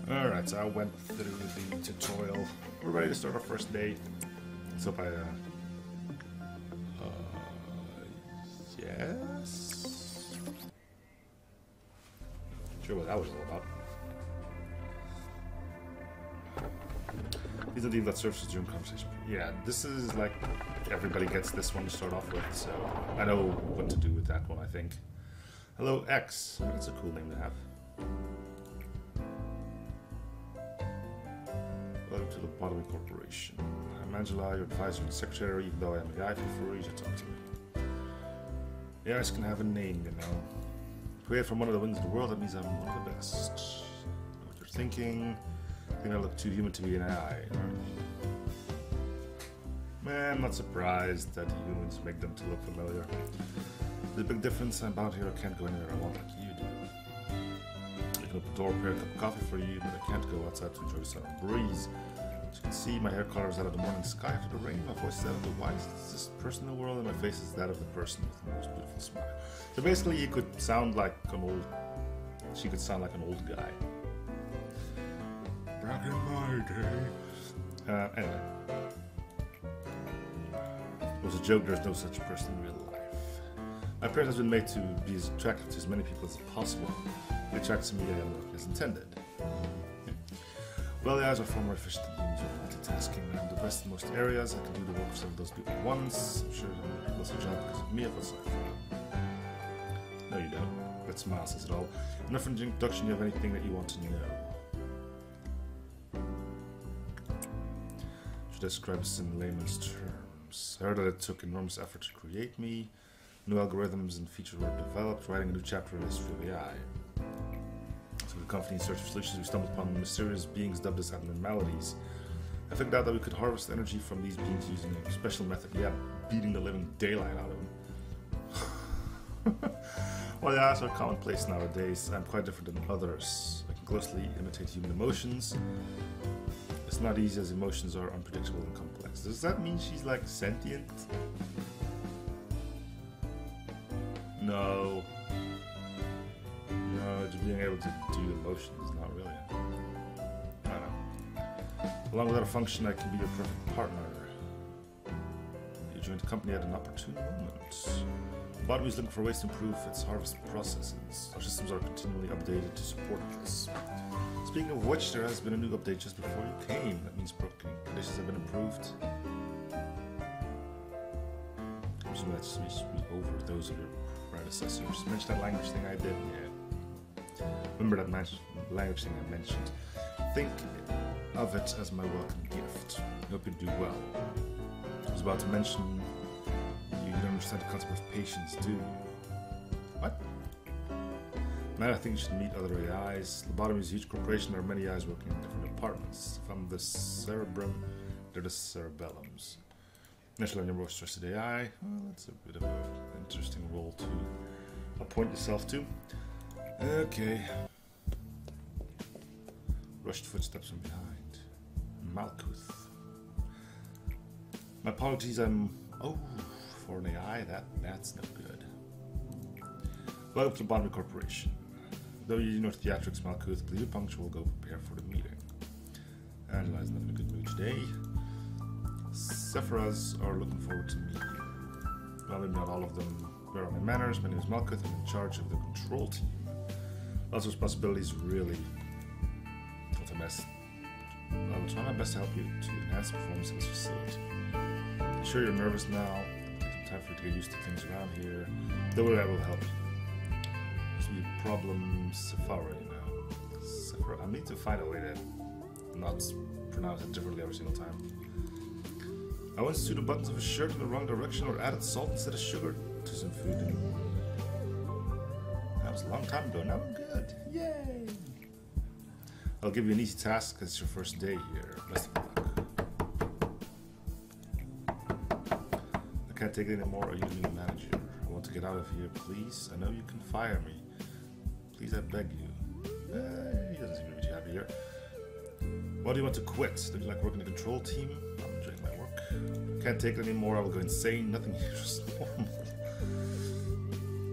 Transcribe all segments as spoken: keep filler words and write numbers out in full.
Alright, so I went through the tutorial. We're ready to start our first day. So if I, uh... uh yes? Sure what that was all about. These are the that surfaces during conversation. Yeah, this is like everybody gets this one to start off with, so I know what to do with that one, I think. Hello, X. That's a cool name to have. Welcome to the Bottoming Corporation. I'm Angela, your advisor and secretary, even though I am a guy, feel free to talk to me. The A Is can have a name, you know. Created from one of the wings of the world, that means I'm one of the best. Know what you're thinking. I think I look too human to be an A I. Man, I'm not surprised that humans make them to look familiar. There's a big difference. I'm out here, I can't go anywhere I want like you do. I can open the door, prepare a cup of coffee for you, but I can't go outside to enjoy the sun and breeze. As you can see, my hair color is out of the morning sky after the rain, my voice is out of the wisest person in the world, and my face is that of the person with the most beautiful smile. So basically, you could sound like an old... She could sound like an old guy. Back in my day. Uh, anyway. It was a joke, there's no such person in real life. My appearance has been made to be as attractive to as many people as possible. It attracts me and as intended. Well, the eyes are far more efficient than humans with multitasking. I'm the best in most areas. I can do the work of several of those people at once. I'm sure some people lost a job because of me. I feel sorry for them. No, you don't. That smile says it all. Enough for an introduction. You have anything that you want to know? Should I describe this in layman's terms? I heard that it took enormous effort to create me. New algorithms and features were developed, writing a new chapter in the history of A I. So the company in search of solutions, we stumbled upon mysterious beings dubbed as abnormalities. I figured out that we could harvest energy from these beings using a special method, yeah, beating the living daylight out of them. While the eyes are commonplace nowadays, I'm quite different than others. I can closely imitate human emotions. It's not easy as emotions are unpredictable and complex. Does that mean she's like sentient? No. No, just being able to do emotions, not really. I don't know. Along with that function, I can be your perfect partner. You joined the company at an opportune moment. Bottom is looking for ways to improve its harvest processes. Our systems are continually updated to support this. Speaking of which, there has been a new update just before you came. That means broken conditions have been improved. I'm assuming that's supposed to be over those of your predecessors. Mention that language thing I did? Yeah. Remember that language thing I mentioned. Think of it as my welcome gift. I hope you do well. I was about to mention you don't understand the concept of patience, do you? What? Man, I think you should meet other A Is. Lobotomy is a huge corporation. There are many A Is working in different departments. If I'm the cerebrum, they're the cerebellums. Initially, I'm your most trusted A I. Well, that's a bit of an interesting role to appoint yourself to. Okay. Rushed footsteps from behind. Malkuth. My apologies, I'm... Oh, for an A I, that, that's no good. Welcome to Bottoming Corporation. Though you know theatrics, Malkuth, please be punctual, go prepare for the meeting. Angela is not in a good mood today. Sephiras are looking forward to meeting you. Well, maybe not all of them bear on my manners. My name is Malkuth. I'm in charge of the control team. Lots of responsibilities, really. What's a mess? I will try my best to help you to enhance the performance of this facility. I'm sure you're nervous now. It'll take some time for you to get used to things around here. Don't worry, I will help you. Be problem Sephara, you know. Sephara. I need to find a way to not pronounce it differently every single time. I once sewed the buttons of a shirt in the wrong direction or added salt instead of sugar to some food. And that was a long time ago. Now I'm good. Yay! I'll give you an easy task because it's your first day here. Best of luck. I can't take it anymore. Are you the new manager? I want to get out of here, please. I know you can fire me. Please, I beg you. Uh, he doesn't seem to be too happy here. Why do you want to quit? Don't you like working the control team? I'm enjoying my work. Can't take it anymore. I will go insane. Nothing here is normal.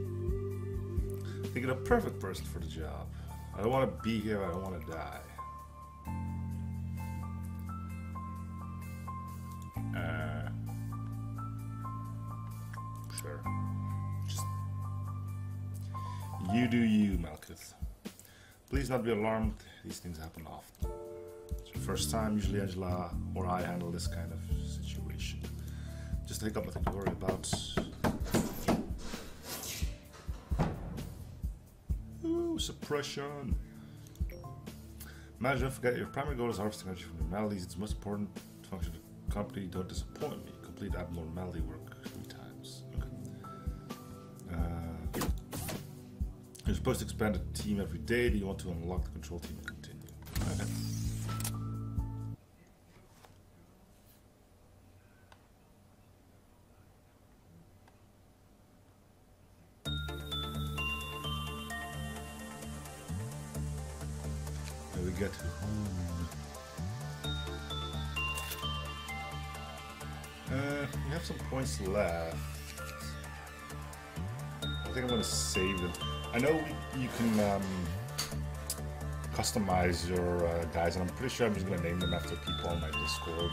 Thinking a perfect person for the job. I don't want to be here. I don't want to die. fair. Just you do you, Malkuth. Please not be alarmed. These things happen often. It's your first time. Usually Angela or I handle this kind of situation. Just take up nothing to worry about. Ooh, suppression. Manage, don't forget your primary goal is harvesting energy from abnormalities. It's the most important function of the company. Don't disappoint me. Complete abnormality work three times. Okay. Uh, you're supposed to expand the team every day. Do you want to unlock the control team and continue? Okay. We get home. Uh, we have some points left. I think I'm gonna save them. I know we, you can um, customize your uh, guys, and I'm pretty sure I'm just gonna name them after people on my Discord.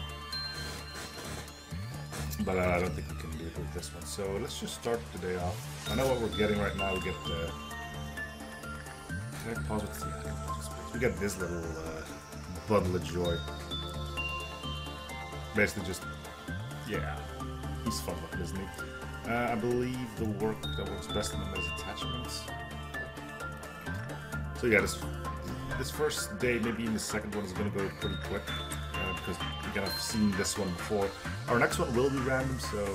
But uh, I don't think we can do it with this one. So let's just start the day off. I know what we're getting right now. We get the. Can I pause with the? We get this little uh, bundle of joy. Basically just, yeah, he's fun looking, isn't he? Uh, I believe the work that works best in them is attachments. So yeah, this this first day, maybe in the second one, is going to go pretty quick. Uh, because we kind of seen this one before. Our next one will be random, so...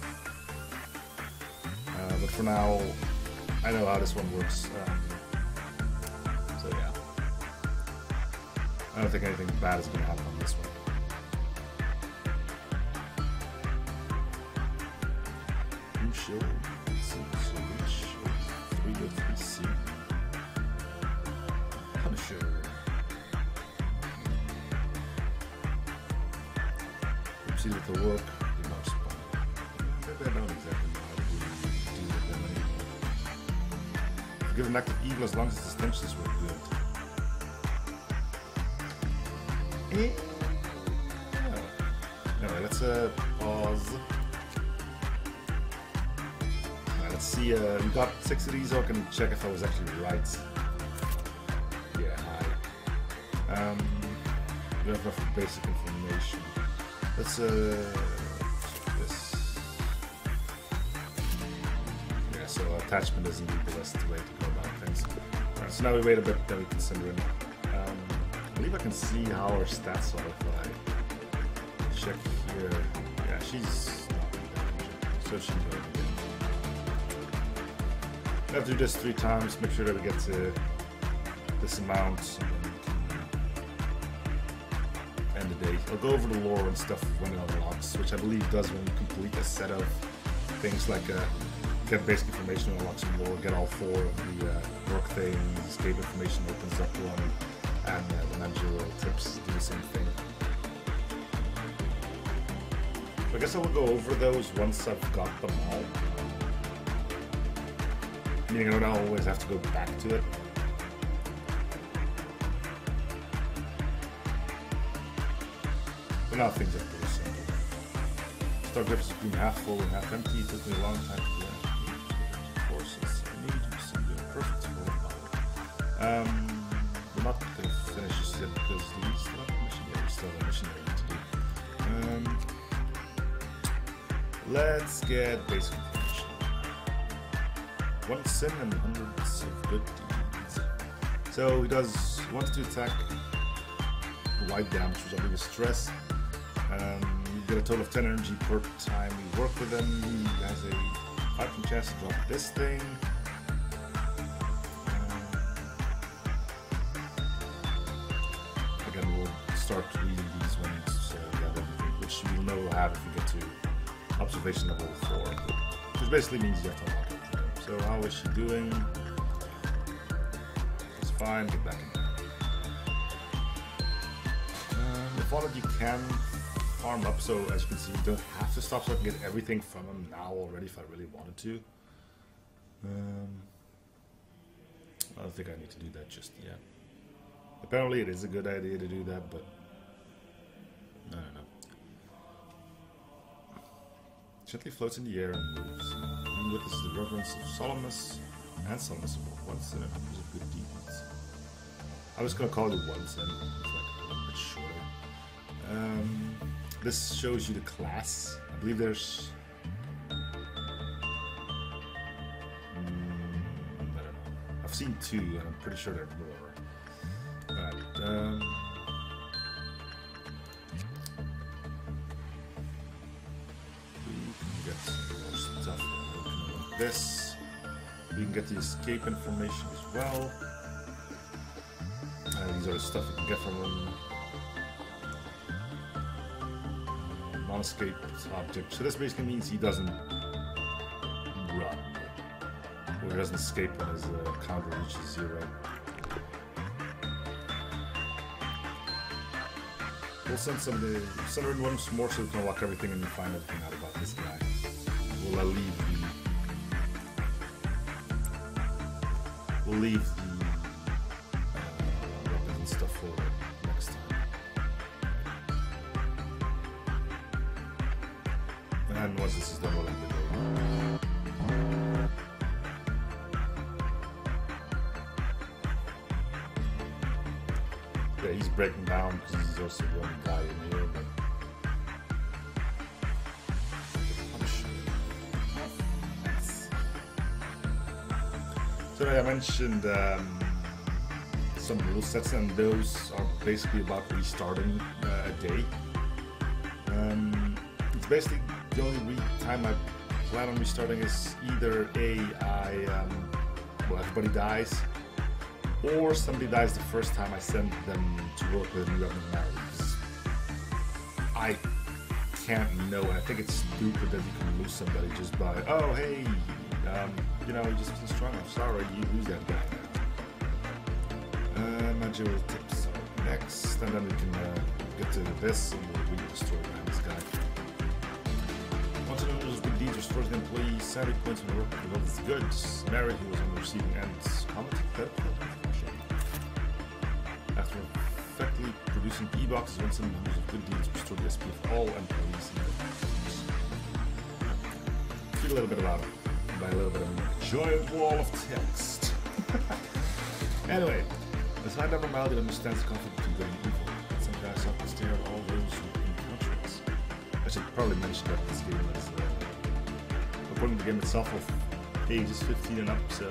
Uh, but for now, I know how this one works. Um, so yeah. I don't think anything bad is going to happen on this one. Crucial. So reach three oh three C. Punisher. See with the work. Did not spawn. Maybe I don't exactly know how to do, do with them anymore. Give an active evil as long as the extensions were good. Eh? Oh. Anyway, let's uh, pause. Right, let's see. Uh, we got six of these, so I can check if I was actually right. Yeah, hi. Um, we have enough basic information. Let's uh, this. Yeah, so attachment isn't the best way to go about things. Alright, so now we wait a bit, then we can send her in. Um, I believe I can see how her stats are if I check here. Yeah, she's not so she's already good. We have to do this three times, make sure that we get to this amount. End the day. I'll go over the lore and stuff when it unlocks, which I believe does when you complete a set of things like uh, get basic information, unlock some lore, get all four of the uh, work things, escape information opens up one, and uh, the managerial tips do the same thing. So I guess I will go over those once I've got them all. Meaning I don't always have to go back to it. But now things are pretty simple. Star Griff's has been half full and half empty. It took me a long time to do that. Forces. I need to see the perfect full bottle. Um, we're not going to finish this yet because we still have a mission. Yeah, we still have a mission there to do. Um, let's get basic information. One sin and hundreds of good deeds. So he does wants to attack white damage, which I think is stress. Um, you get a total of ten energy per time you work with him. He has a five percent chance to drop this thing. Um, again, we'll start reading these ones, so we have everything, which we'll know we'll have if we get to observation level four, which basically means you have to unlock it. So how is she doing? It's fine. Get back in there. Um, if all of you can farm up, so as you can see, you don't have to stop, so I can get everything from him now already if I really wanted to. Um, I don't think I need to do that just yet. Apparently it is a good idea to do that, but I don't know. Gently floats in the air and moves. witnesses the reverence of Solemnus and Solemnus of one sinner who's of good deeds. I was going to call you one sinner, it's like a bit shorter. Um, this shows you the class. I believe there's... Mm, I don't know. I've seen two, and I'm pretty sure there are more. Alright, um... Stuff. This, we can get the escape information as well. Uh, these are the stuff you can get from them. Non-escape object. So this basically means he doesn't run, or he doesn't escape when his uh, counter reaches zero. We'll send some of the send in one more so we can lock everything and find everything out about this guy. We'll uh, leave the we'll leave the uh, weapons and stuff for next time. And once this is done, we'll end the day. Yeah, he's breaking down because he's also the only guy in here. But so I mentioned um, some rule sets, and those are basically about restarting uh, a day. Um, it's basically the only re time I plan on restarting is either A, I, um, well, everybody dies, or somebody dies the first time I send them to work with a new government now. I can't know, and I think it's stupid that you can lose somebody just by, oh, hey, um, you know, he just wasn't strong enough. Sorry, you lose that guy now. Uh, managerial tips are next, and then we can uh, get to this, and we'll read the story behind this guy. Want to know those good deeds restores the employee salary points in the work because it's good. Mary, who was on the receiving end, commented that after effectively producing e-boxes, once in the use of good deeds restore the S P of all employees. Read a little bit about it. By a little bit of a giant wall of text. Anyway, as high abnormality understands the conflict between good and evil, some guys often stare at all those who encounter it. I should probably mention that this game is, uh, according to the game itself, of ages fifteen and up, so.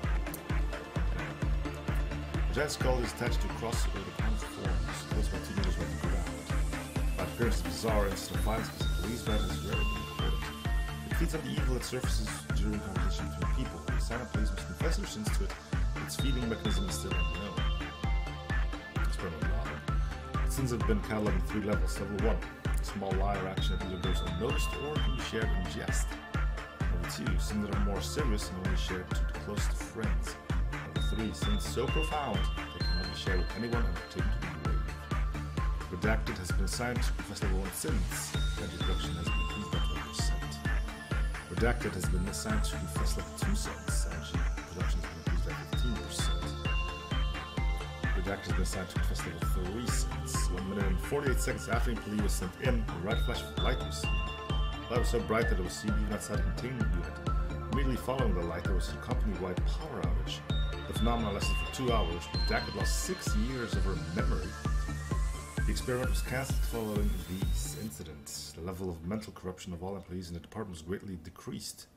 The giant skull is attached to a cross over the panel's forms, close by teenagers walking around. By appearance, bizarre incident of violence because the police badge is rarely recorded. It feeds on the evil that surfaces during conversation between people. The silent police must confess their sins to it. Its feeding mechanism is still unknown. It's probably not. Its sins have been cataloged in three levels. Level one, small lie or action that either goes unnoticed or can be shared in jest. Level two, sins that are more serious and only shared to the closest friends. Level three, sins so profound they cannot be shared with anyone and are taken to the grave. Redacted has been assigned to confess level one sins, and reduction has been increased by twelve percent. Redacted has been assigned to confess level two sins, and production has been increased by fifteen percent. Redacted has been assigned to confess level three sins. one minute and forty-eight seconds after the employee was sent in, a red flash of light was seen. The light was so bright that it was seen even outside the containment unit. Immediately following the light, there was a company-wide power outage. The phenomenon lasted for two hours. Redacted lost six years of her memory. The experiment was cancelled following these incidents. The level of mental corruption of all employees in the department was greatly decreased.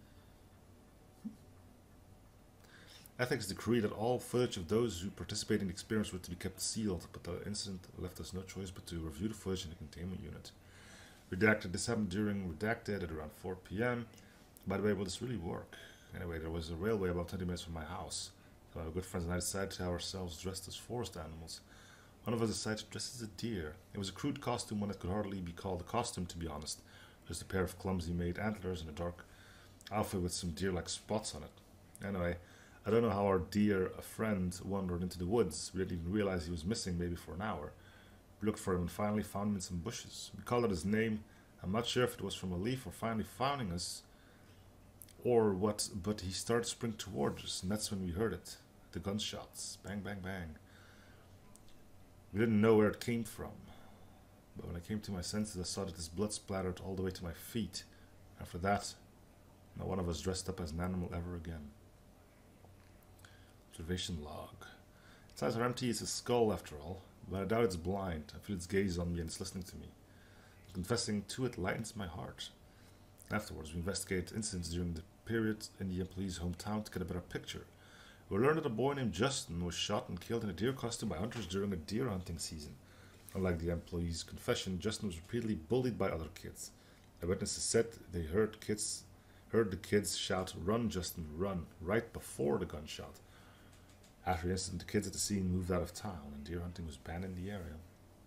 Ethics decreed that all footage of those who participated in the experiments were to be kept sealed, but the incident left us no choice but to review the footage in the containment unit. Redacted. This happened during Redacted at around four p m By the way, will this really work? Anyway, there was a railway about twenty minutes from my house. So our good friends and I decided to have ourselves dressed as forest animals. One of us decided to dress as a deer. It was a crude costume, one that could hardly be called a costume, to be honest. Just a pair of clumsy made antlers and a dark outfit with some deer-like spots on it. Anyway, I don't know how our dear friend wandered into the woods. We didn't even realize he was missing maybe for an hour. We looked for him and finally found him in some bushes. We called out his name. I'm not sure if it was from a leaf or finally finding us or what, but he started sprinting towards us, and that's when we heard it. The gunshots. Bang, bang, bang. We didn't know where it came from, but when I came to my senses, I saw that his blood splattered all the way to my feet. After that, Not one of us dressed up as an animal ever again. Observation log. Its eyes are empty, it's a skull after all, but I doubt it's blind. I feel its gaze on me and it's listening to me. Confessing to it lightens my heart. Afterwards, we investigate incidents during the period in the employee's hometown to get a better picture. We learned that a boy named Justin was shot and killed in a deer costume by hunters during a deer hunting season. Unlike the employee's confession, Justin was repeatedly bullied by other kids. Eyewitnesses said they heard kids, heard the kids shout, "Run, Justin, run," right before the gunshot. After the incident, the kids at the scene moved out of town and deer hunting was banned in the area.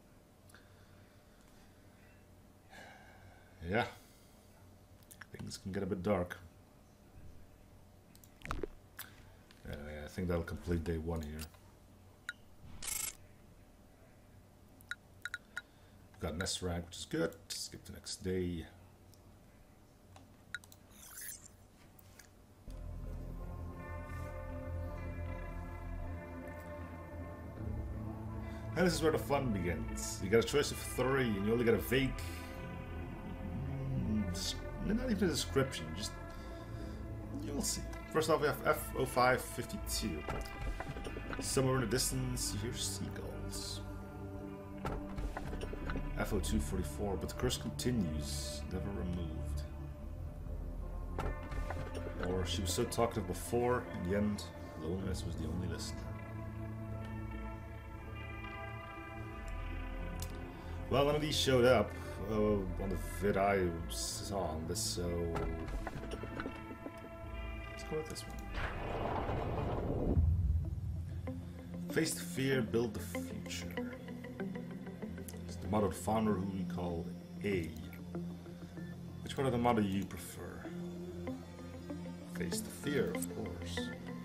Yeah, things can get a bit dark. Anyway, I think that'll complete day one here. We've got Nest Rag, which is good. Skip the next day. And this is where the fun begins. You got a choice of three, and you only get a vague, not even a description, just you'll see. First off, we have F oh five fifty-two. Somewhere in the distance, you hear seagulls. F oh two forty-four, but the curse continues, never removed. Or she was so talkative before, in the end, loneliness was the only listener. Well, none of these showed up uh, on the vid I saw on this, so let's go with this one. Face the fear, build the future. It's the motto of the founder, who we call A. Which part of the motto you prefer? Face the fear, of course.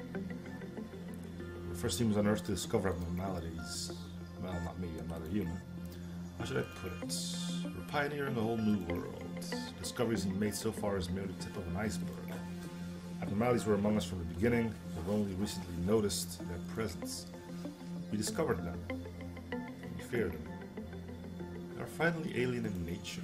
The first humans on Earth to discover abnormalities. Well, not me, I'm not a human. How should I put it? We're pioneering a whole new world. Discoveries made so far is merely the tip of an iceberg. Abnormalities were among us from the beginning, we've only recently noticed their presence. We discovered them. We feared them. They are finally alien in nature.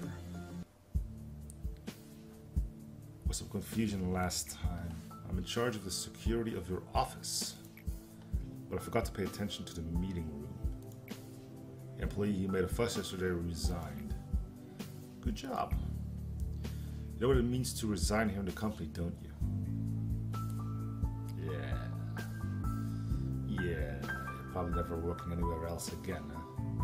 There was some confusion last time. I'm in charge of the security of your office, but I forgot to pay attention to the meeting room. The employee who made a fuss yesterday resigned. Good job. You know what it means to resign here in the company, don't you? Yeah. Yeah. You're probably never working anywhere else again, huh?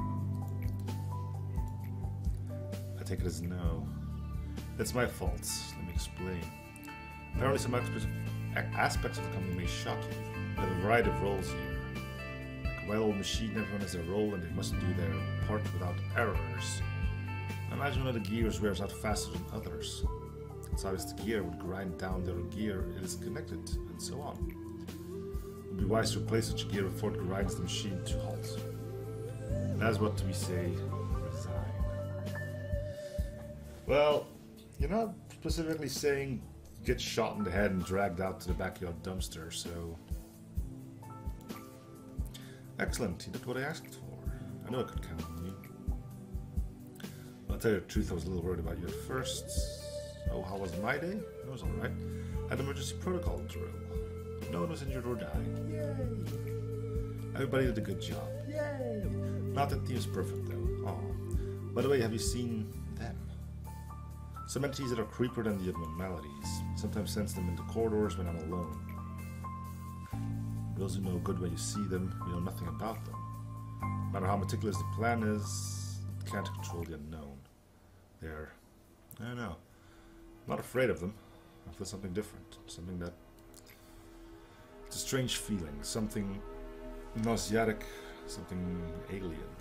I take it as no. That's my fault. Let me explain. Apparently some aspects of the company may shock you. We have a variety of roles here. A well-oiled machine, everyone has their role and they must do their part without errors. Imagine one of the gears wears out faster than others. It's obvious the gear would grind down the other gear it is connected, and so on. It would be wise to replace such a gear before it grinds the machine to halt. That's what we say, resign. Well, you're not specifically saying get shot in the head and dragged out to the backyard dumpster, so... Excellent, you did what I asked for. I know I could count on you. I'll tell you the truth, I was a little worried about you at first. Oh, how was my day? It was alright. Had an emergency protocol drill. No one was injured or died. Yay! Everybody did a good job. Yay! Not that the team is perfect though. Oh. By the way, have you seen them? Some entities that are creepier than the abnormalities. Sometimes sense them in the corridors when I'm alone. Those who know good when you see them, you know nothing about them. No matter how meticulous the plan is, it can't control the unknown. They're, I don't know, I'm not afraid of them. I feel something different, something that, it's a strange feeling, something nauseatic, something alien.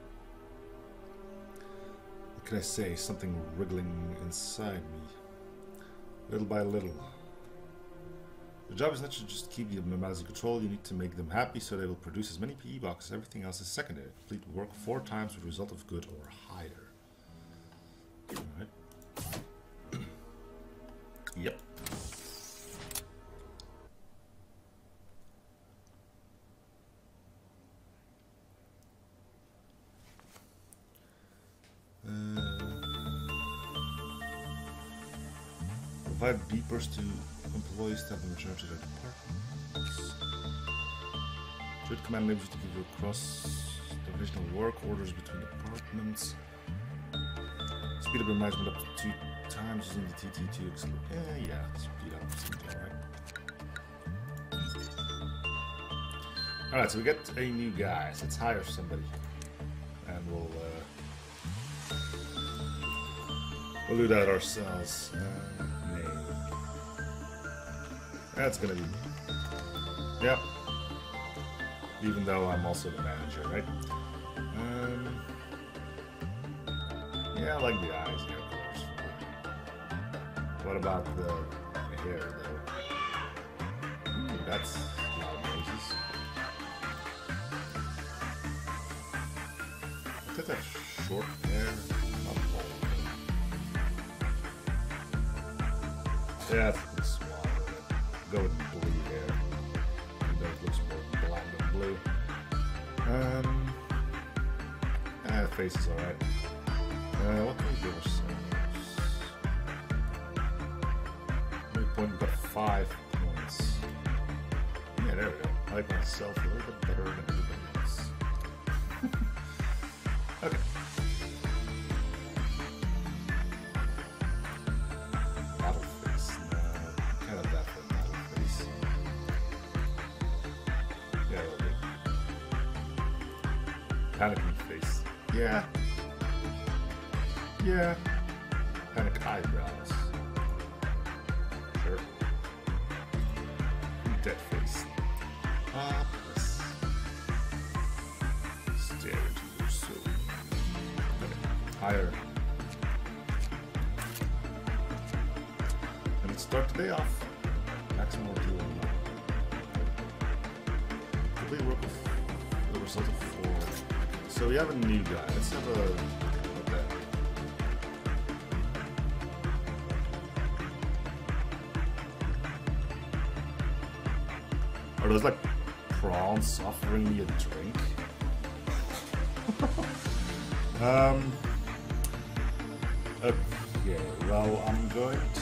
What can I say? Something wriggling inside me, little by little. Your job is not to just keep the abnormalities in control, you need to make them happy so they will produce as many P E boxes. Everything else is secondary. Complete work four times with a result of good or higher. Alright. Yep. Uh... provide beepers to employees to have them return to their departments. Should command enables you to give you cross-divisional work orders between departments. Speed up your management up to two times using the T T to exclude. Yeah, yeah, speed up seems alright. Alright, so we get a new guy. So let's hire somebody. And we'll uh, we'll do that ourselves. Uh, name. That's gonna be. Yep. Even though I'm also the manager, right? Um, yeah, I like the eyes here, of course. What about the, the hair, though? Ooh, that's loud noises. Look at that short hair. Not long. Yeah, that's a bit small. Go with blue hair. That looks more black than blue. Um, ah, the face is alright. Uh, what can we give ourselves? Maybe point got five points. Yeah, there we go. I like myself a little bit better than everybody else. Okay. Battle face. No, kind of that for battle face. Yeah, a little bit. Panicking face. Yeah. Yeah. Panic eyebrows. Sure. Dead face. Ah, yes. Stare into your soul. Okay. Higher. And let's start the day off. Maximum two on nine. Complete work with the result of four. So we have a new guy. Let's have a okay. Are those like prawns offering me a drink? um. Okay. Well, I'm going to.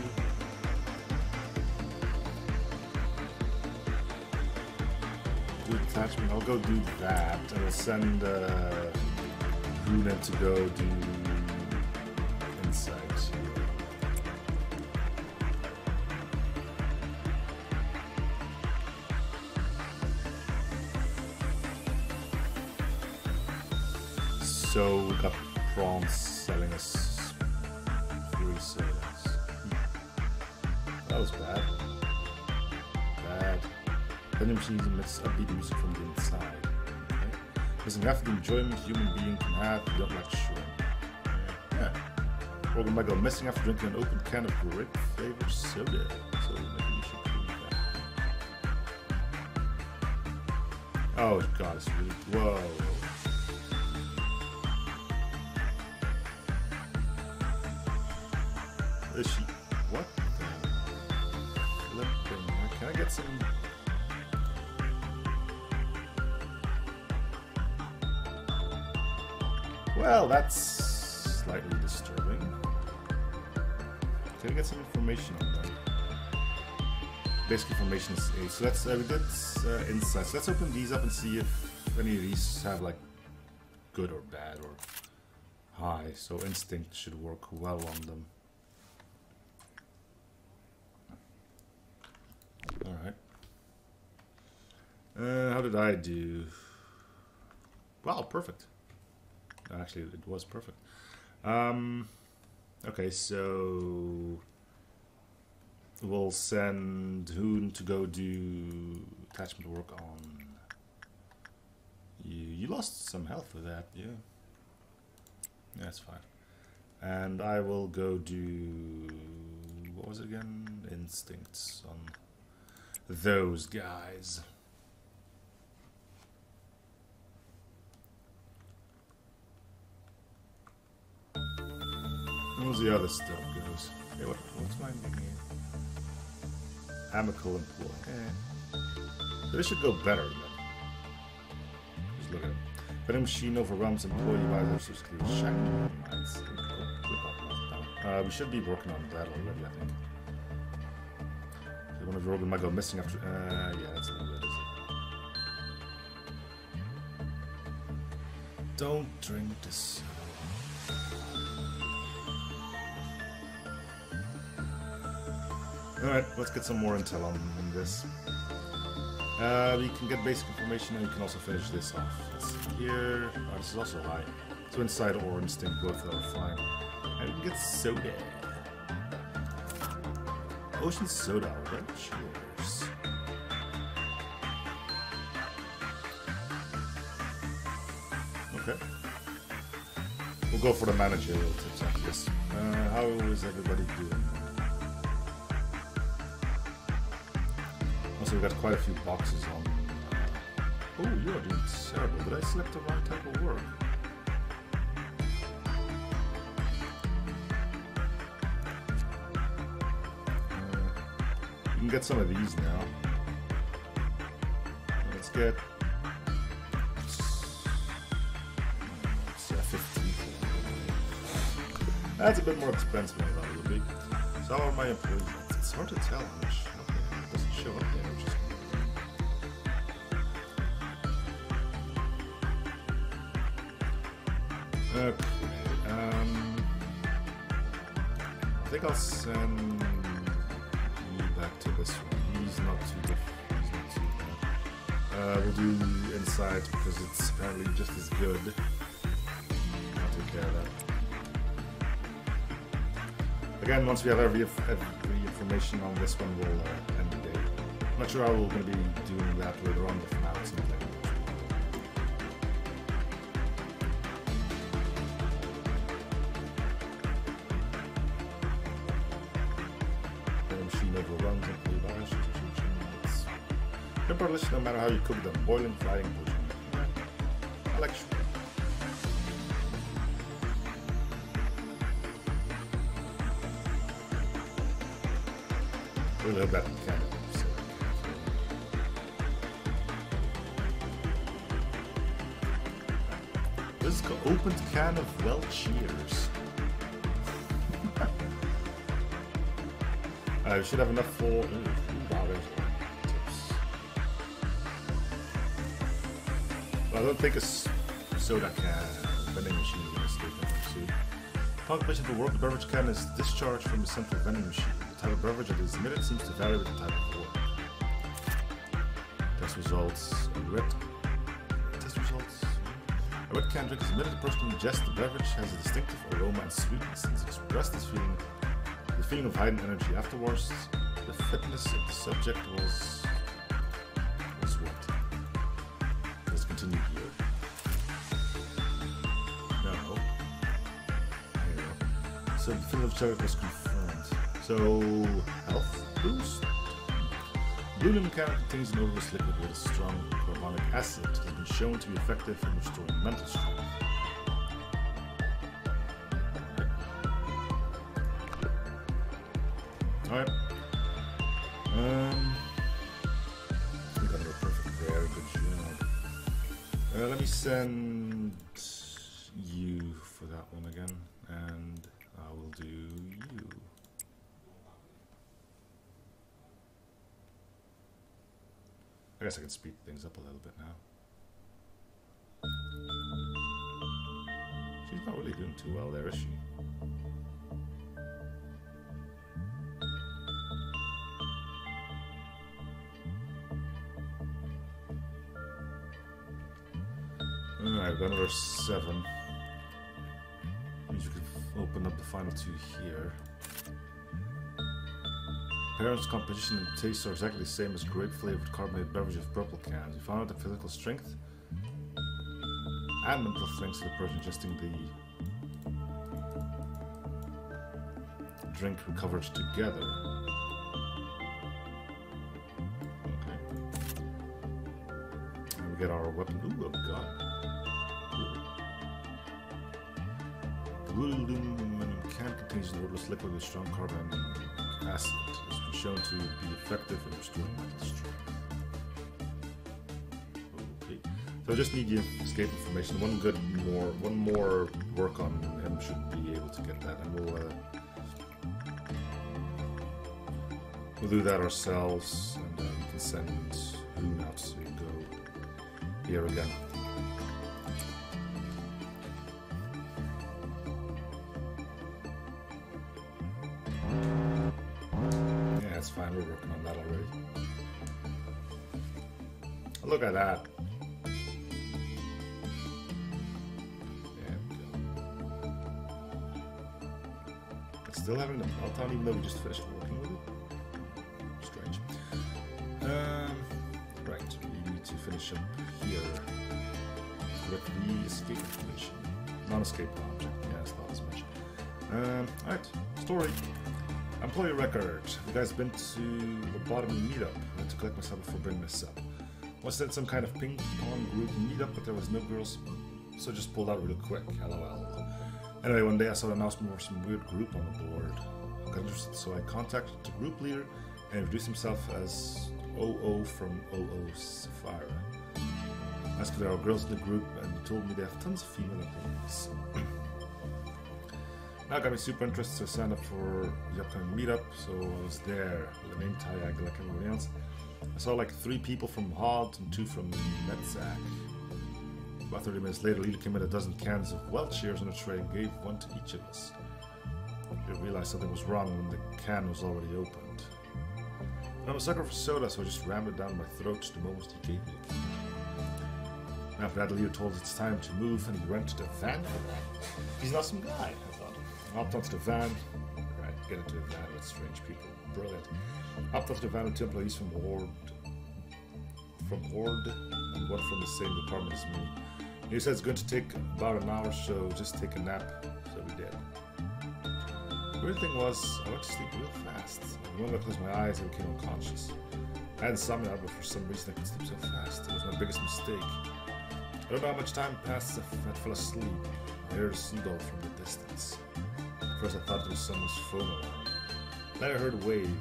Attachment. I'll go do that. I will send uh, Runa to go do insight. So we got prawns selling us free service. That was bad. Bad. Vending machines emits upbeat music from the inside. Okay. Listen, half the enjoyment a human being can have, you don't like shrimp. Yeah. Organ might go missing after drinking an open can of grape flavored soda. So maybe you should prove that. Oh god, it's really. Whoa. Is she. What the flipping? Can I get some. Well, that's slightly disturbing. Can I get some information on them? Basic information is eight. So that's uh, we did uh, insights. Let's open these up and see if any of these have like good or bad or high. So instinct should work well on them. All right. Uh, how did I do? Wow, perfect. Actually, it was perfect. Um, okay, so we'll send Hoon to go do attachment work on you. You lost some health with that, yeah. Yeah, that's fine. And I will go do, what was it again? Instincts on those guys. Where's the other stuff goes? Hey, what, what's my name here? Amicable employee. Eh. This should go better then. Just look at it. Vending machine overwhelms employee by their clear shackle. Uh, we should be working on that already, I think. One of your organ might go missing after. Uh, yeah, that's not good, is it? Don't drink this. Alright, let's get some more intel on, on this. Uh, we can get basic information and we can also finish this off. Let's see here. Oh, this is also high. So inside or instinct, both are fine. And we can get soda. Ocean soda, right? Cheers. Okay. We'll go for the managerial tips after this. Uh, how is everybody doing? Also, we got quite a few boxes on. Uh, oh, you are doing terrible. Did I select the wrong type of work? Uh, you can get some of these now. Let's get. That's a bit more expensive than I thought it would be. So how are my employees? It's hard to tell how much. Okay, it doesn't show up there, which is cool. Okay. Um, I think I'll send you back to this one. He's not too different. He's not too bad. Uh, we'll do inside because it's apparently just as good. I'll take care of that. Again, once we have every, every information on this one, we'll uh, end the day. I'm not sure how we're going to be doing that later on, but for now it's in the language. The machine overruns and play vanishes. Temper delicious no matter how you cook them. Boiling, frying, poaching. I like sugar. A little bit kind of so. This is called opened can of well cheers. I uh, should have enough for. Ooh, wow, there's tips. Well, I don't think a soda can vending machine is going to stay there soon. Upon completion of the work, the beverage can is discharged from the central vending machine. The type of beverage that is emitted seems to vary with the type of work. Test results. A red. Test results. A red can drink is emitted. The person who ingests the beverage has a distinctive aroma and sweetness and expressed this feeling, the feeling of heightened energy. Afterwards, the fitness of the subject was was what? Let's continue here. No. There we go. So the feeling of the subject was confirmed. So, health boost. Blue lemon can contains an odorless liquid with a strong carbonic acid. It has been shown to be effective in restoring mental strength. Alright. Um, we got another perfect there. Good job. Uh, let me send you for that one again, and I will do you. I guess I can speed things up a little bit now. She's not really doing too well there, is she? Alright, I've got another seven. Means you could open up the final two here. Parents' composition and taste are exactly the same as grape-flavored carbonated beverage of purple cans. You found out the physical strength and mental strength of the person ingesting the drink recovered together. Okay. And we get our weapon. Ooh, a gun. The blue aluminum can contains an odorless liquid with strong carbonic acid. It's been shown to be effective in restoring mental strength. Okay. So I just need the escape information. One good more, one more work on him should be able to get that, and we'll. Uh, We'll do that ourselves, and then we can send Hoon out so we go here again. Yeah, that's fine, we're working on that already. Look at that. There we go. It's still having the meltdown even though we just finished working with it. Strange. Um, right, we need to finish up here with the escape information. Non-escape object, yeah, that's not as much. Um, alright, story. Employee record. You guys been to Lobotomy meetup? I had to collect myself before bringing this up. Was at some kind of ping pong group meetup, but there was no girls, so just pulled out real quick. LOL. Anyway, one day I saw an announcement for some weird group on the board. I got interested, so I contacted the group leader and introduced himself as O O from O O Sapphira. I asked if there are girls in the group, and he told me they have tons of female employees. Now got me super interested, so I signed up for the upcoming meetup, so I was there with a name tag like everybody else. I saw like three people from H O D and two from Metzak. About thirty minutes later, Lila came in a dozen cans of Welchers on a tray and gave one to each of us. I realized something was wrong when the can was already opened. I'm a sucker for soda, so I just rammed it down my throat the moment he gave me a can. After that, Leo told us it's time to move, and he rented a van for that. He's an awesome guy, I thought. I hopped onto the van. Right, get into a van with strange people. Brilliant. Hopped onto the van with two employees from Horde, from Horde, and one from the same department as me. He said it's going to take about an hour, so just take a nap. So we did. The weird thing was, I went to sleep real fast. The moment I closed my eyes, I became unconscious. I had insomnia, but for some reason I could sleep so fast. It was my biggest mistake. I don't know how much time passed since I fell asleep. I heard a seagull from the distance. At first I thought it was someone's phone alarm. Then I heard a wave.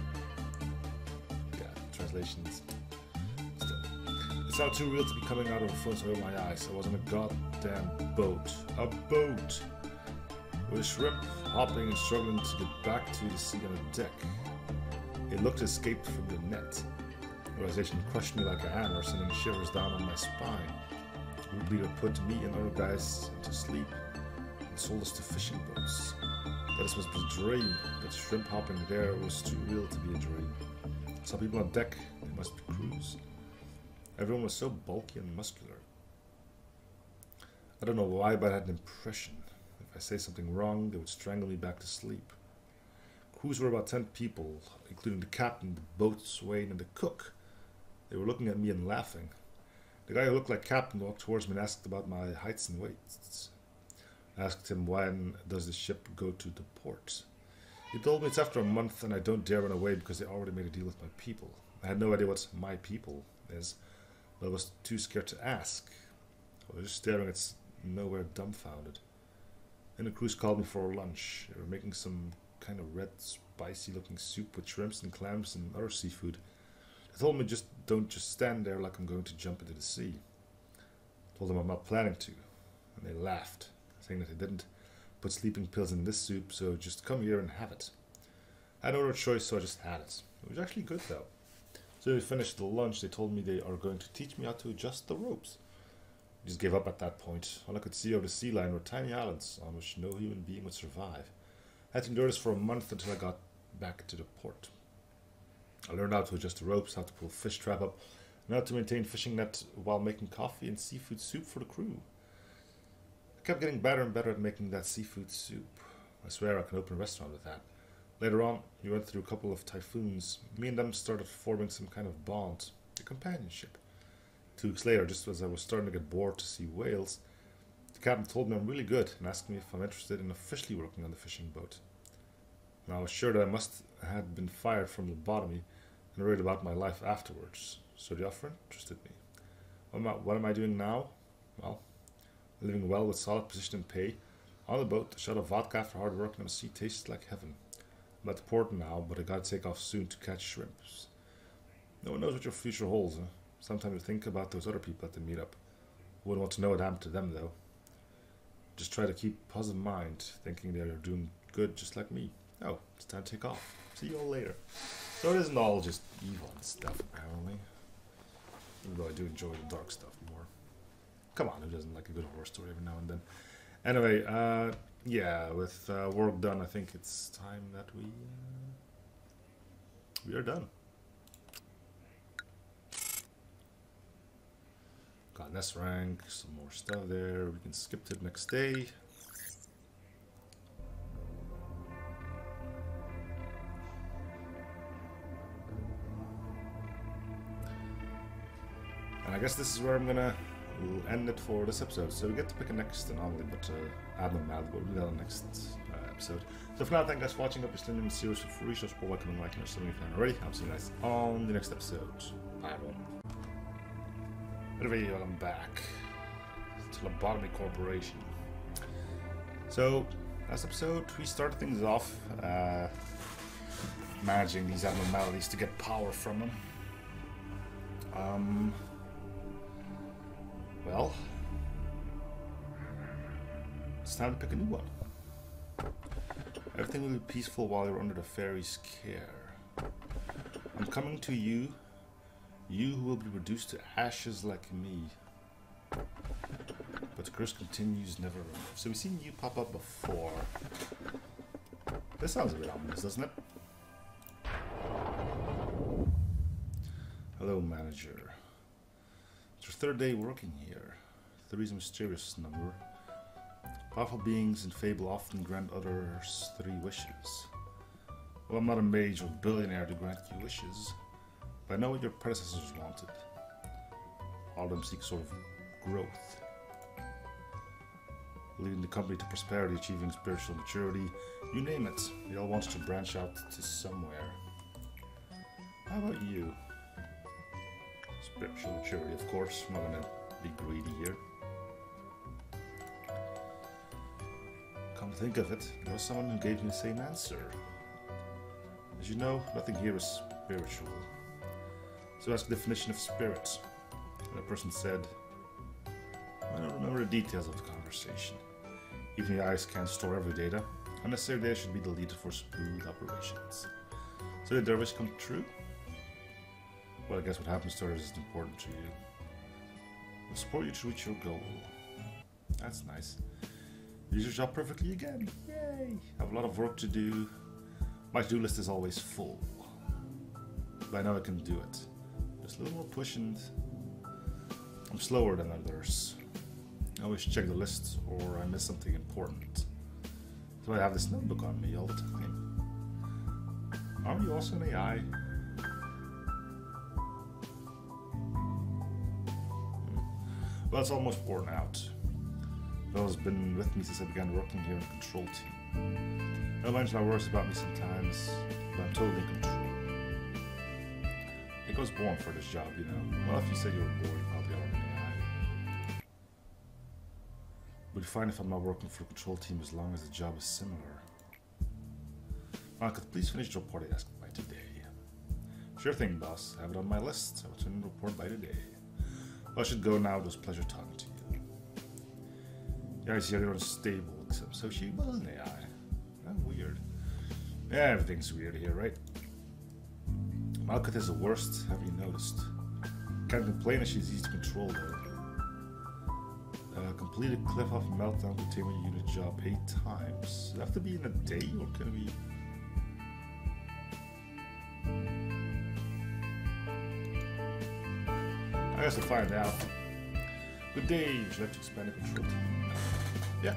Yeah, translations. Still. It sounded too real to be coming out of a phone, so I opened my eyes. I was on a goddamn boat. A boat! With a shrimp hopping and struggling to get back to the sea on a deck. It looked to escape from the net. The realization crushed me like a hammer, sending shivers down on my spine. The group leader put me and other guys to sleep and sold us to fishing boats. That this must be a dream, but shrimp hopping there was too real to be a dream. Some people on deck, they must be crews. Everyone was so bulky and muscular. I don't know why, but I had an impression. If I say something wrong, they would strangle me back to sleep. Crews were about ten people, including the captain, the boatswain, and the cook. They were looking at me and laughing. The guy who looked like captain walked towards me and asked about my heights and weights. I asked him when does the ship go to the port. He told me it's after a month and I don't dare run away because they already made a deal with my people. I had no idea what my people is, but I was too scared to ask. I was just staring at nowhere, dumbfounded. Then the crews called me for lunch. They were making some kind of red, spicy looking soup with shrimps and clams and other seafood. They told me just don't just stand there like I'm going to jump into the sea. I told them I'm not planning to, and they laughed, saying that they didn't put sleeping pills in this soup, so just come here and have it. I had no other choice, so I just had it. It was actually good though. So we finished the lunch. They told me they are going to teach me how to adjust the ropes. I just gave up at that point. All I could see over the sea line were tiny islands on which no human being would survive. I had to endure this for a month until I got back to the port. I learned how to adjust the ropes, how to pull a fish trap up, and how to maintain fishing net while making coffee and seafood soup for the crew. I kept getting better and better at making that seafood soup. I swear I can open a restaurant with that. Later on, we went through a couple of typhoons. Me and them started forming some kind of bond, a companionship. Two weeks later, just as I was starting to get bored to see whales, the captain told me I'm really good and asked me if I'm interested in officially working on the fishing boat. And I was sure that I must have been fired from Lobotomy and worried about my life afterwards, so the offer interested me. What am I, what am I doing now? Well, living well with solid position and pay. On the boat, a shot of vodka after hard work on the sea tastes like heaven. I'm at the port now, but I gotta take off soon to catch shrimps. No one knows what your future holds, huh? Sometimes you think about those other people at the meetup. Wouldn't want to know what happened to them, though. Just try to keep a positive mind, thinking they are doing good just like me. Oh, it's time to take off. See you all later. So it isn't all just evil and stuff, apparently. Even though I do enjoy the dark stuff more. Come on, who doesn't like a good horror story every now and then? Anyway, uh, yeah, with uh, work done, I think it's time that we... Uh, we are done. Got an S rank, some more stuff there. We can skip to the next day. And I guess this is where I'm gonna end it for this episode. So we get to pick a next anomaly, but uh, abnormality, but we'll do that on the next uh, episode. So for now, thank you guys for watching. Hope you're still in the series for resource support, like and liking or something if you haven't already. I'll see you guys on the next episode. Bye everyone. Anyway, I'm back to Lobotomy Corporation. So, last episode, we started things off uh, managing these abnormalities to get power from them. Um, well, it's time to pick a new one. Everything will be peaceful while you're under the fairy's care. I'm coming to you. You who will be reduced to ashes like me. But the curse continues never enough. So we've seen you pop up before. This sounds a bit ominous, doesn't it? Hello, manager. It's your third day working here. Three is a mysterious number. Powerful beings in fable often grant others three wishes. Well, I'm not a mage or billionaire to grant you wishes. But I know what your predecessors wanted. All of them seek sort of growth. Leading the company to prosperity, achieving spiritual maturity, you name it. They all want to branch out to somewhere. How about you? Spiritual maturity, of course. I'm not gonna be greedy here. Come to think of it, there was someone who gave me the same answer. As you know, nothing here is spiritual. So ask the definition of spirit. And the person said, I don't remember the details of the conversation. Even the eyes can't store every data. Unnecessary data should be deleted for smooth operations. So did their wish come true? Well, I guess what happens to others is important to you. We'll support you to reach your goal. That's nice. You did your job perfectly again. Yay! I have a lot of work to do. My to-do list is always full. But I know I can do it. Just a little more push and I'm slower than others. I always check the list or I miss something important. So I have this notebook on me all the time. Aren't you also an A I? Well, it's almost worn out. Bella's been with me since I began working here in the control team. Bella mentions my worries about me sometimes, but I'm totally in control. I think I was born for this job, you know. Well, if you said you were born, you probably are an A I. Would you find if I'm not working for the control team as long as the job is similar? Malkuth, please finish the report I asked by today. Sure thing, boss. I have it on my list. I will turn in the report by today. Well, I should go now. It was a pleasure talking to you. Yeah, I see you're unstable, except so she was an A I. Oh, weird. Yeah, everything's weird here, right? Malkuth is the worst, have you noticed? Can't complain that she's easy to control, though. Uh, completed cliff-off meltdown containment unit job eight times. Does it have to be in a day, or can it be... I guess we'll find out. Good day, would you like to expand the control team? Yeah.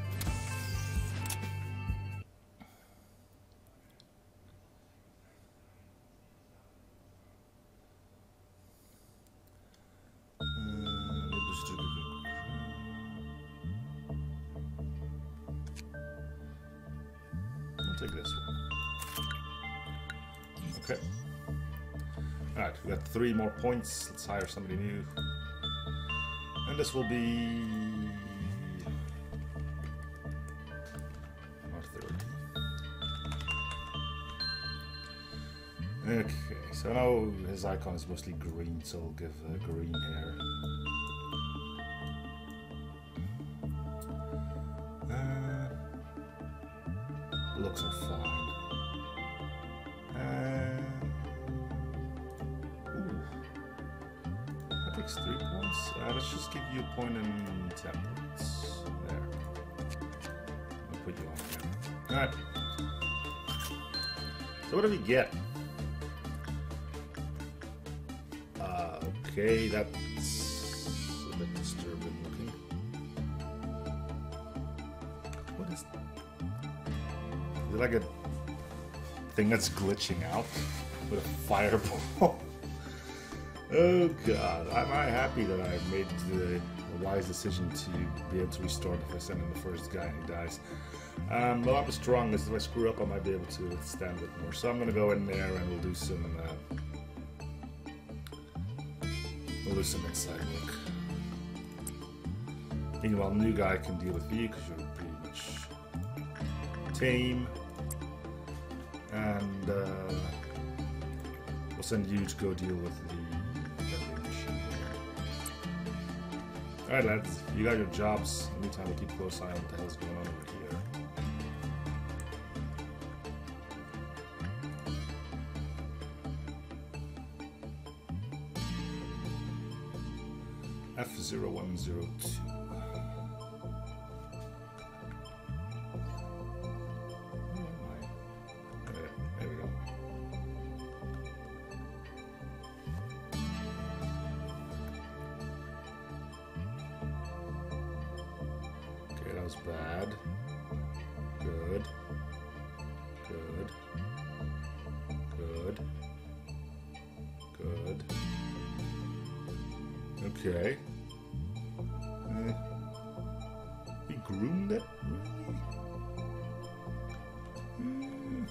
I'll take this one. Okay. Alright, we got three more points. Let's hire somebody new. And this will be... our third. Okay, so now his icon is mostly green, so we'll give uh, green hair. Uh, looks are fine. Uh, takes three points. Uh, let's just give you a point in temperance. There. I'll put you on again. Alright. So what do we get? Uh, okay, that's a bit disturbing looking. What is... Is it like a thing that's glitching out with a fireball? Oh god, am I happy that I made the, the wise decision to be able to restore it if I send in the first guy and he dies. Um, well, I'm strong, as if I screw up I might be able to withstand it more. So I'm going to go in there and we'll do some uh, we'll do some inside work. Meanwhile, new guy can deal with you because you're pretty much tame. And uh, we'll send you to go deal with the Alright lads, you got your jobs. In the meantime, we'll keep a close eye on what the hell's going on over here. F zero one zero two. There we go. That was bad. Good. Good. Good. Good. Okay. Eh. We groomed it? Really? Mm.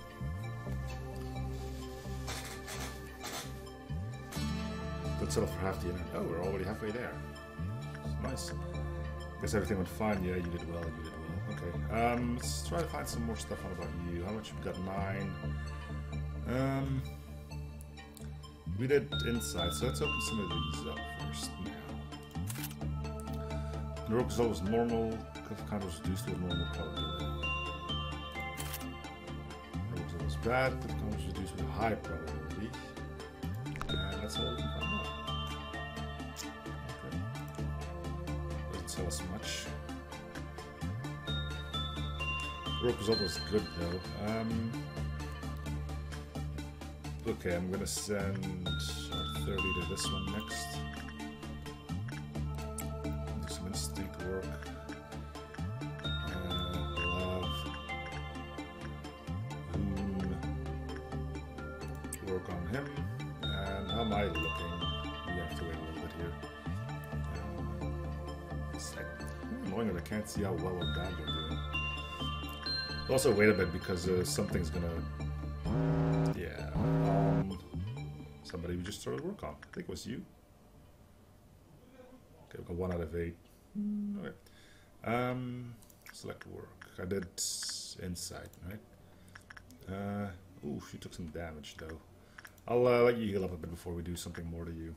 Good settle for half the internet. Oh, we're already halfway there. Nice. Guess everything went fine. Yeah, you did well. You did well. Okay. Um, let's try to find some more stuff on about you. How much we got? Nine. Um, we did inside, so let's open some of these up first. Now, the rope result was normal. Cliff count was reduced to a normal probability. The rope result was bad. Cliff count was reduced to a high probability. And that's all we can find out. Tell us much. The rope result was good though. Um, okay, I'm gonna send our thirty to this one next. Do some instinct work. Uh, we'll have Hoon work on him. And how am I looking? We have to wait a little bit here. Annoying that I can't see how well or bad they're doing. Also, wait a bit because uh, something's gonna. Yeah. Um, somebody we just started work on. I think it was you. Okay, we got one out of eight. Okay. Um, select work. I did insight, right? Uh, ooh, she took some damage though. I'll uh, let you heal up a bit before we do something more to you.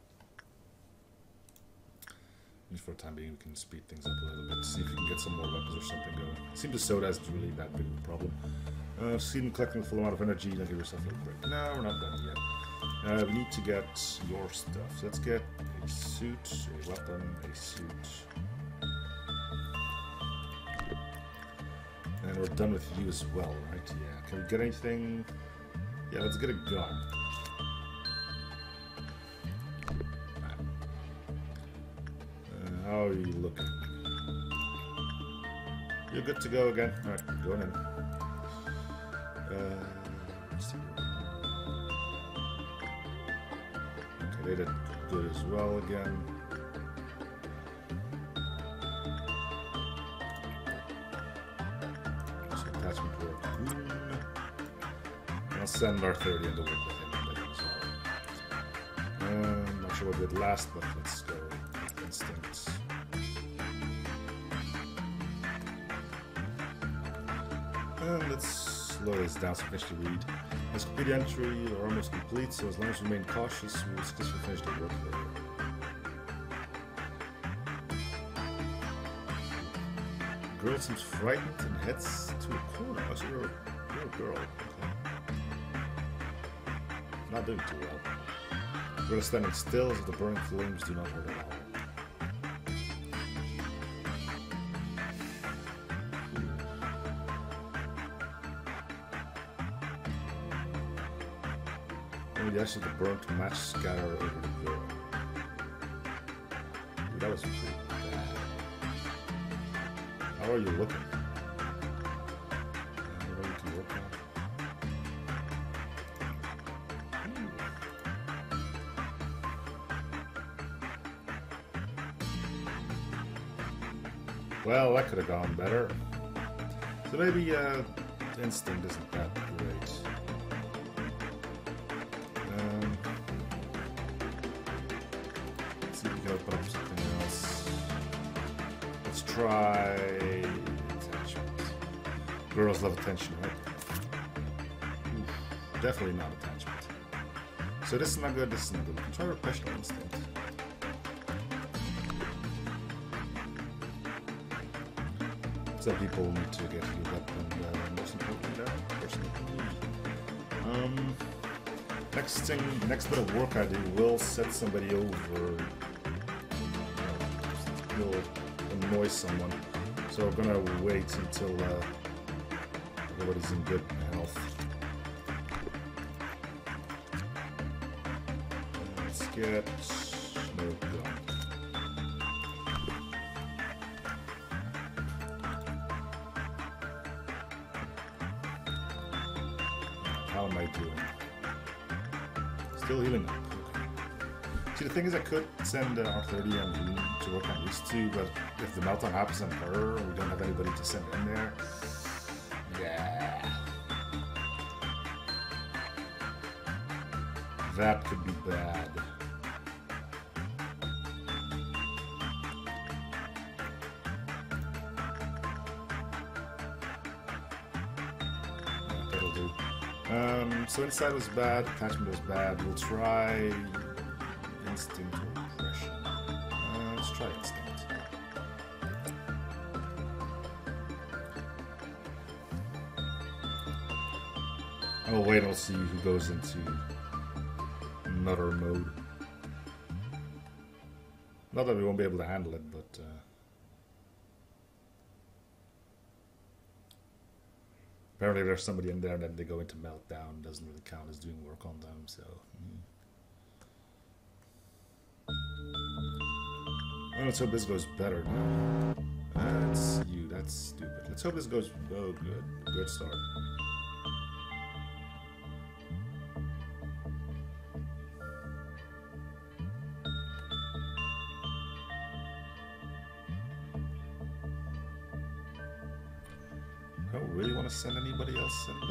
For the time being, we can speed things up a little bit, see if we can get some more weapons or something going. It seems the soda isn't really that big of a problem. Uh, see them collecting a full amount of energy, now give yourself a little break. No, we're not done yet. Uh, we need to get your stuff. So let's get a suit, a weapon, a suit. And we're done with you as well, right? Yeah. Can we get anything? Yeah, let's get a gun. How are you looking? You're good to go again. Alright, going in. Uh, okay, they did good as well again. So attachment work. I'll send our thirty into work with him. Uh, I'm not sure what we did last, but let's go. Instincts. And let's slow this down so we finish the read. Let's complete the entry or almost complete, so as long as we remain cautious, we will successfully finish the work later. The girl seems frightened and heads to a corner. Oh, so you're, you're a girl. Okay. Not doing too well. We're standing still so the burning flames do not hurt at all. The ashes of the burnt match scatter over the girl. Dude, that was pretty bad. How are you looking? Anything you can work on? Well, that could have gone better. So maybe uh, instinct isn't that great. Open up something else. Let's try attachment. Girls love attention, right? Oof, definitely not attachment. So this is not good, this is not good. We can try repression instinct. Some people need to get healed up, and uh, most importantly, that person. Um, next thing, next bit of work I do will set somebody over. Will annoy someone, so we're gonna wait until uh, everybody's in good health. Let's get no gun. How am I doing? Still healing up. See, the thing is, I could send uh, R thirty and Loon to work on these two, but if the meltdown happens on her, and we don't have anybody to send in there, yeah, that could be bad. Yeah, that'll do. Um, so inside was bad, attachment was bad. We'll try instinct or repression. Uh, let's try instinct. I'll wait and we'll see who goes into another mode. Not that we won't be able to handle it, but uh, apparently there's somebody in there and then they go into meltdown. Doesn't really count as doing work on them, so. Mm. Oh, let's hope this goes better now. That's you, that's stupid. Let's hope this goes, oh good, good start. I don't really want to send anybody else in,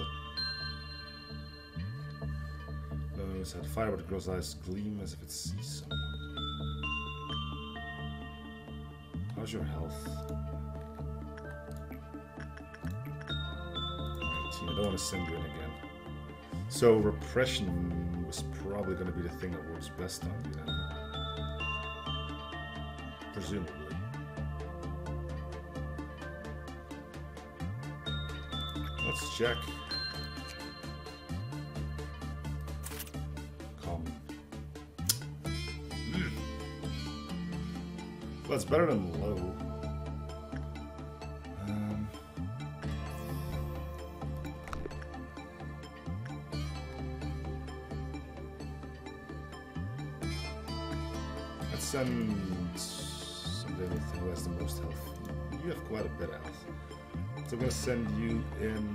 but... No, it's had fire, but the girl's eyes gleam as if it sees someone. How's your health? nineteen, I don't want to send you in again. So repression was probably going to be the thing that works best on you then. Presumably. Let's check. Calm. Mm. Well, it's better than low. Um, let's send somebody who has the most health. You have quite a bit of health. So I'm going to send you in.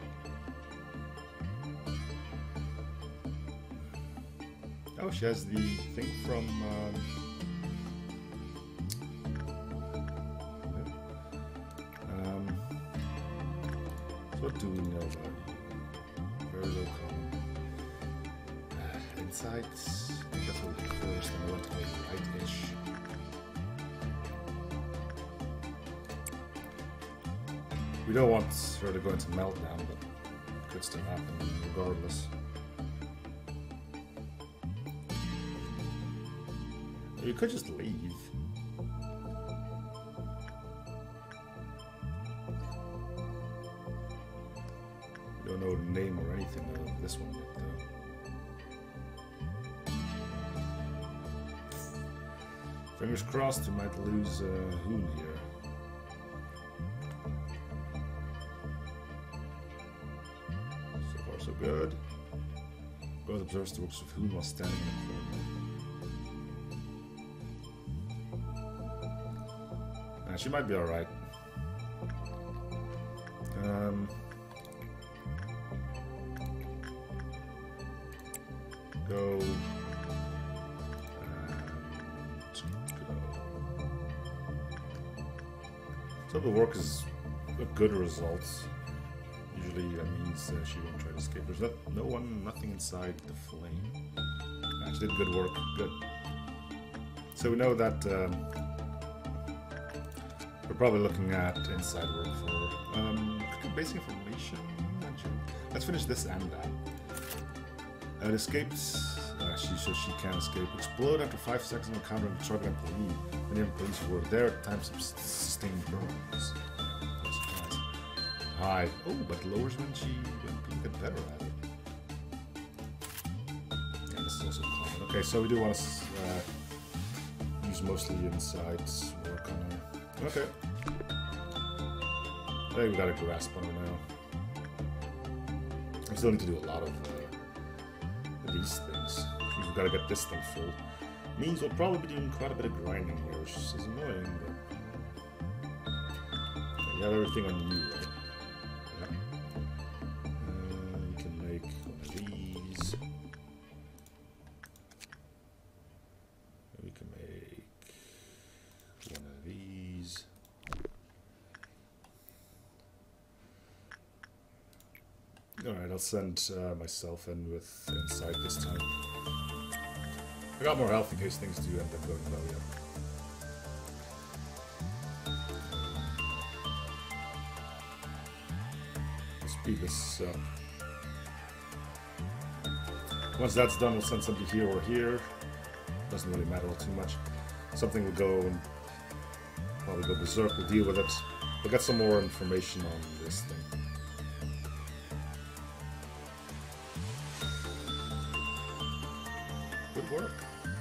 Oh, she has the thing from. Um, um, so what do we know about you? Very low common. Uh, insights. I think that's what we did first, and I went to go right-ish. We don't want her to go into meltdown, but it could still happen regardless. You could just leave. We don't know the name or anything of this one yet, though. Fingers crossed we might lose uh, Hoon here. So far so good. Both observes the works of Hoon while standing in the corner. Uh, she might be alright. Um, go. So the work is a good result. Usually that means uh, she won't try to escape. There's not, no one, nothing inside the flame. Actually did good work, good. So we know that um, we're probably looking at inside work for um, basic information. Let's finish this and that. Uh, it escapes, uh, she says she can escape. Explode after five seconds of encountering a target employee. Many employees were there at the time sustained burns. Nice. High. Oh, but lowers when she when people get better at it. Yeah, this is also common. Okay, so we do want to uh, use mostly inside work on her. Okay. I think we got a grasp on her now. I still need to do a lot of uh, these things. We've got to get this thing full. Means we'll probably be doing quite a bit of grinding here, which is annoying, but... Okay, you have everything on you, right? Yeah. Uh, we can make one of these. We can make one of these. Alright, I'll send uh, myself in with Insight this time. I got more health in case things do end up going well, yeah. Let's speed this up. Once that's done, we'll send somebody here or here. Doesn't really matter too much. Something will go and probably go berserk, we'll deal with it. We'll get some more information on this thing. Good work.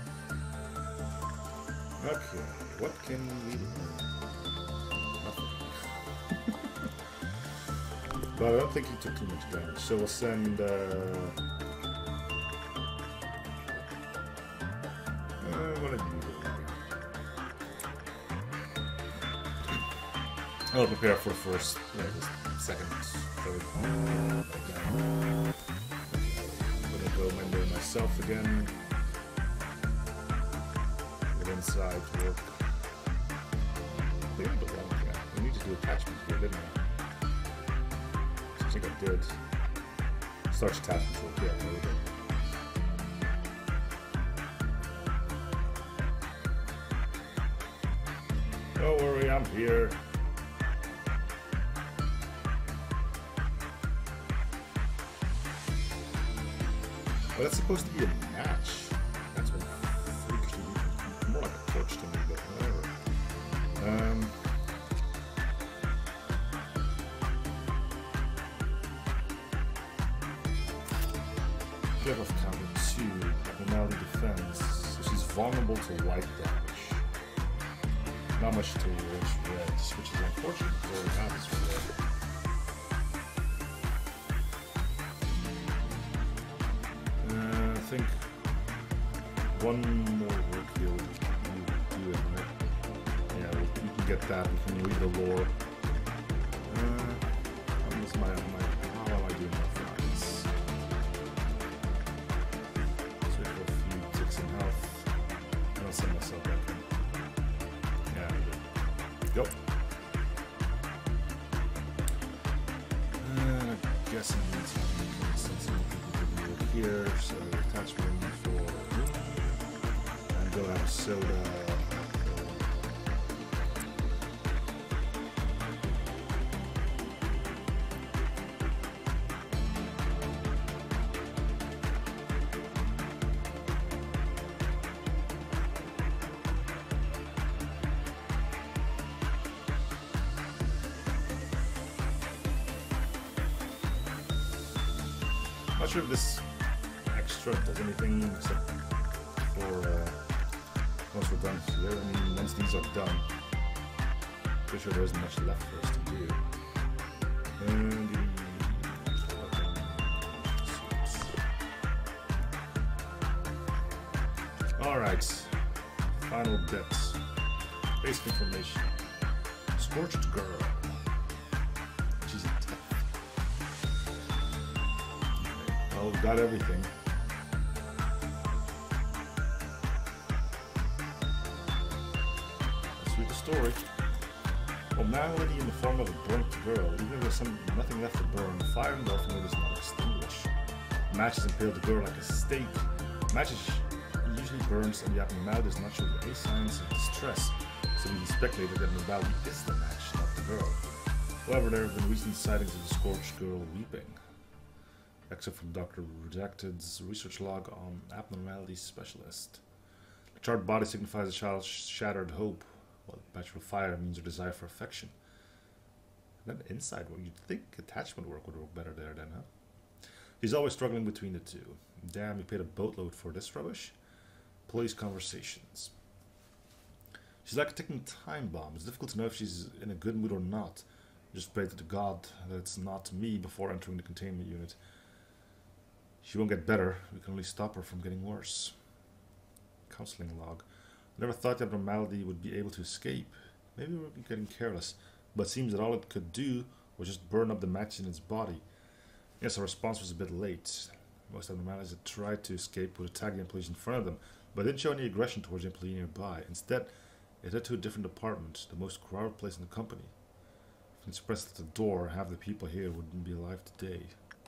Okay, what can we learn? Nothing. But I don't think he took too much damage, so we'll send... Uh, uh, what did you do? I'll prepare for first, yeah, just second, third. I'm gonna go mender myself again. Inside work. I think I belong here. We need to do attachment here, didn't we? I think I did. Start attachment work, yeah, there we go. Don't worry, I'm here. Well, that's supposed to be a match. That's what more like a torch to me, but whatever. Um, Give of counter two, abnormality defense, so she's vulnerable to white damage. Not much towards red, which is unfortunate, because all we have is red. Uh, I think one more work here would do it, right? Yeah, we, we can get that, we can read the lore. Uh, how is my, my, how am I doing my flies? Let's wait for a few ticks in health. And I'll send myself back in. Yeah, good. Go. Uh, I guess I need to send some people to work here, so attachment for and go have soda. Not sure if this extra does anything except for uh, Once we're done here, I mean, once these are done, pretty sure there isn't much left for us to do. And the Alright, final bits. Basic information. Scorched Girl. She's a tech. Well, we've got everything. Let's read the story. Well, malady in the form of a burnt girl, even if there's some, nothing left to burn, fire and the is not extinguished. Matches impaled the girl like a stake. Matches usually burns, and the abnormality does not show any signs of distress, so we speculate that the abnormality is the match, not the girl. However, there have been recent sightings of the scorched girl weeping. Except from Doctor Redacted's research log on abnormality specialist. The charred body signifies a child's shattered hope, while the patch of fire means a desire for affection. And then inside work, you'd think attachment work would work better there then, huh? He's always struggling between the two. Damn, he paid a boatload for this rubbish. Police conversations. She's like a ticking time bomb. It's difficult to know if she's in a good mood or not. Just pray to God that it's not me before entering the containment unit. She won't get better. We can only stop her from getting worse. Counseling log. I never thought the abnormality would be able to escape. Maybe we were getting careless, but it seems that all it could do was just burn up the match in its body. Yes, our response was a bit late. Most abnormalities that tried to escape would attack the employees in front of them, but it didn't show any aggression towards the employee nearby. Instead, it led to a different department, the most crowded place in the company. If it's pressed at the door, half the people here wouldn't be alive today.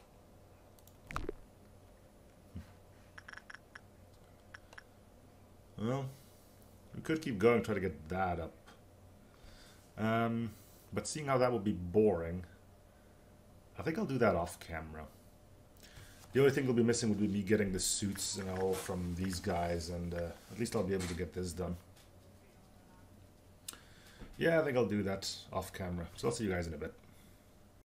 Well, we could keep going, try to get that up. Um, but seeing how that would be boring, I think I'll do that off camera. The only thing we'll be missing would be me getting the suits and all from these guys, and uh, at least I'll be able to get this done. Yeah, I think I'll do that off camera. So I'll see you guys in a bit.